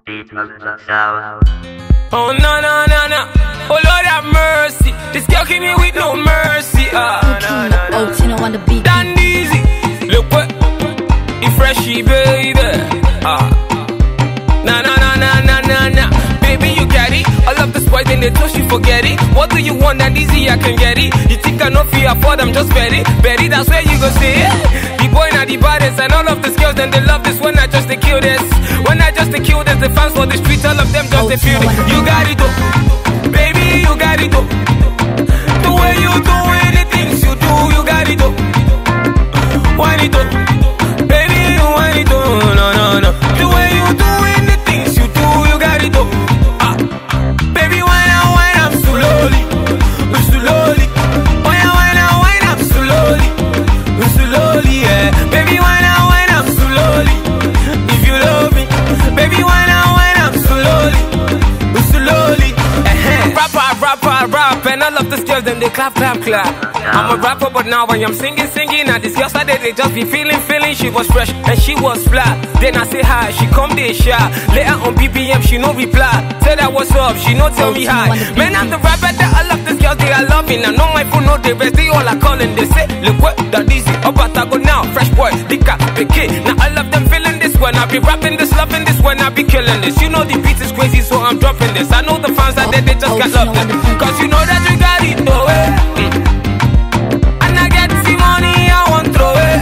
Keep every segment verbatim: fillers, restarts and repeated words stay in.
Oh no no no no! Oh Lord have mercy! This girl came here with no mercy. Ah, no, no, no. Oh, Tino on the beat. Dan easy. Look what, you freshy baby. Ah, na na na na na na na. Baby you got it. I love the spoil then they toast you forget it. What do you want? That easy I can get it. You think I know fear afford? I'm just bet it, bet it. That's where you go see it. The boy not the baddest, and all of the girls then they love this. When I just the kill this, when I just the kill this, the fans for the street, all of them just oh, they feel it. You got it though, baby you got it though. The way you do it, the things you do, you got it though. Want it though, baby you want it though, no no no. The way you do it, the things you do, you got it though. Ah, baby wine and wine up slowly, slowly. Wine and wine and wine up slowly, slowly, yeah. Baby wine and wine up slowly. If you love me, baby wine and wine up slowly, slowly. Rapper, rapper, rap, and all of the girls then they clap, clap, clap. I'm a rapper, but now when I'm singing, singing, and this girl started they just be feeling, feeling. She was fresh and she was flat. Then I say hi, she come there shy. Later on B P M, she no reply. Tell her what's up, she no tell me hi. Man, I'm the rapper that all of these girls they are loving. I know my phone, no they rest, they all are calling. They say, look what that easy, about to go now. Fresh boy, Dika, the kid. Now all of them feeling this when I be rapping this, loving this when I be killing this. You know the beat is crazy, so I'm dropping this. I know the fans out there, they just can't love this. Cause you know that you got it, though, eh? Mm. And I get the money, I won't throw it.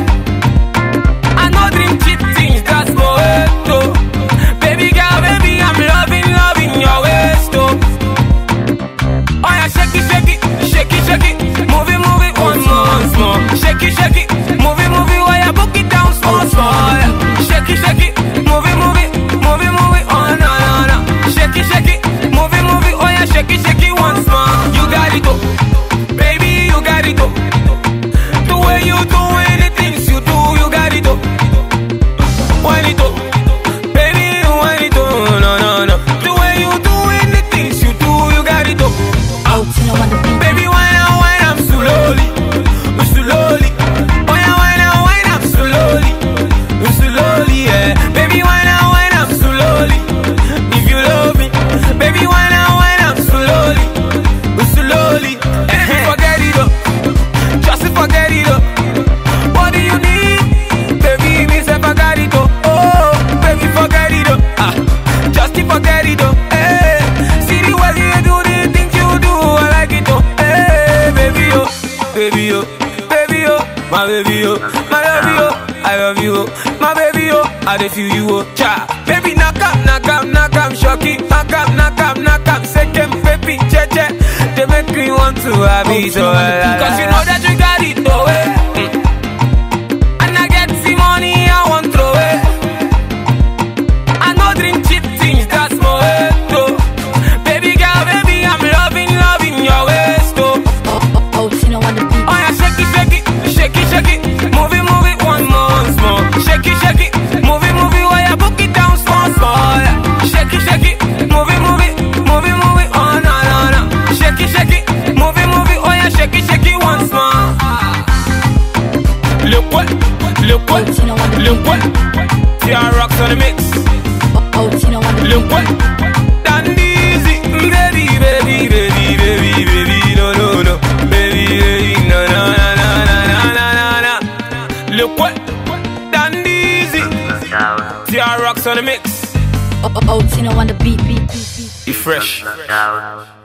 I know dream cheap things, that's more it, though. Baby girl, baby, I'm loving, loving your waist, though. Oh yeah, shake it, shake it, shake it, shake it. Move it, move it, once more, once more. Shake it, shake it, move it, move it, oh yeah, book it down, small, small. Shake it, shake it, move it, move it, move it, move it, oh no, no, no. Shake it, shake it, move it, move it, oh yeah, shake it, shake it once more. You got it, though. Baby, you got it, though. The way you do it, the things you do, you got it, though. Want it, though. Baby, you want it, though. No, no, no. The way you do it, the things you do, you got it, though. Oh, Tino on the beat. Baby, wine and wine up slowly, slowly. Oh yeah, wine and wine up slowly, slowly, yeah. Baby, wine and wine up slowly. If you love me, baby, wine and wine up slowly, slowly. Baby, forget it up, just forget it up. What do you need? Baby, me say forget it up. Oh, baby, forget it up. Ah, just forget it up. Hey, see the way you do the things you do, I like it up. Hey, baby, oh, baby, oh, baby, oh, my baby, oh, my love you, oh, I love you, oh, my baby, oh, I dey feel you, oh, cha. Baby, knock up, knock up, knock up, shocky, knock up, knock up, knock up, second, baby, che che. They make me want to have it, so cause you know that you got it, though, eh? Mm. And I get the money, I won't throw it. I know drink cheap things, that's more it, though. Baby girl, baby, I'm loving, loving your waist, though. Oh, oh, oh, Tino on the beat. Oh yeah, shake it, shake it, shake it, shake it. Move it, move it, one more, once more. Shake it, shake it, move it, move it, oh yeah, book it down, small, small. Shake it, shake it, move it, move it, move it, move it, oh no, no, no. Shake it, shake it, move it, move it, oh yeah, shake it, shake it once more. Look what, look what, look what. T R rocks on the mix. Oh, oh, Tino on the beat. Look what, Dan easy, baby, baby, baby, baby, baby, no, no, no, baby, baby, no, no, no, no, no, no, no, no. Look what, Dan easy. T R rocks on the mix. Oh, oh, oh, Tino on the beat, beat, beat, beat. You fresh.